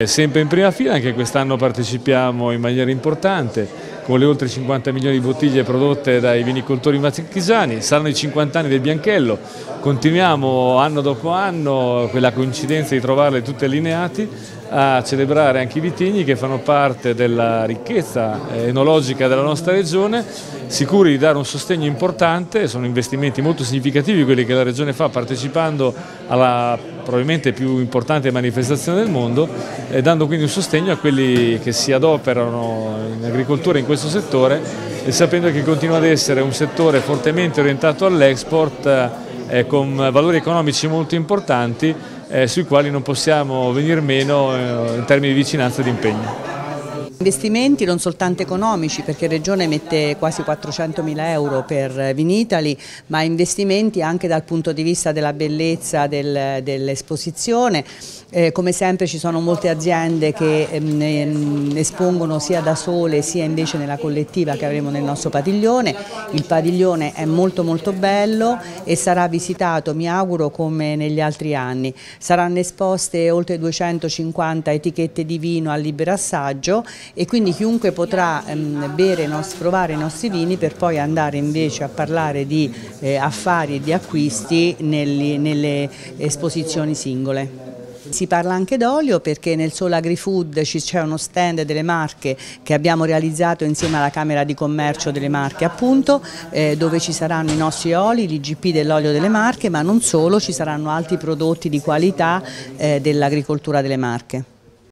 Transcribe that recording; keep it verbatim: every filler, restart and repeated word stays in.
Sempre in prima fila, anche quest'anno partecipiamo in maniera importante con le oltre cinquanta milioni di bottiglie prodotte dai vinicoltori marchigiani. Saranno i cinquanta anni del Bianchello, continuiamo anno dopo anno, quella coincidenza di trovarle tutte allineati, a celebrare anche i vitigni che fanno parte della ricchezza enologica della nostra regione, sicuri di dare un sostegno importante. Sono investimenti molto significativi quelli che la regione fa partecipando alla probabilmente più importante manifestazione del mondo, eh, dando quindi un sostegno a quelli che si adoperano in agricoltura in questo settore e sapendo che continua ad essere un settore fortemente orientato all'export eh, con valori economici molto importanti eh, sui quali non possiamo venir meno eh, in termini di vicinanza e di impegno. Investimenti non soltanto economici, perché la Regione mette quasi quattrocentomila euro per Vinitaly, ma investimenti anche dal punto di vista della bellezza del, dell'esposizione. Eh, come sempre ci sono molte aziende che ehm, espongono sia da sole sia invece nella collettiva che avremo nel nostro padiglione. Il padiglione è molto molto bello e sarà visitato, mi auguro, come negli altri anni. Saranno esposte oltre duecentocinquanta etichette di vino a libero assaggio e quindi chiunque potrà ehm, bere, provare i nostri vini per poi andare invece a parlare di eh, affari e di acquisti negli, nelle esposizioni singole. Si parla anche d'olio perché nel Solo Agri-Food c'è uno stand delle Marche che abbiamo realizzato insieme alla Camera di Commercio delle Marche, appunto, eh, dove ci saranno i nostri oli, l'I G P dell'olio delle Marche, ma non solo, ci saranno altri prodotti di qualità eh, dell'agricoltura delle Marche.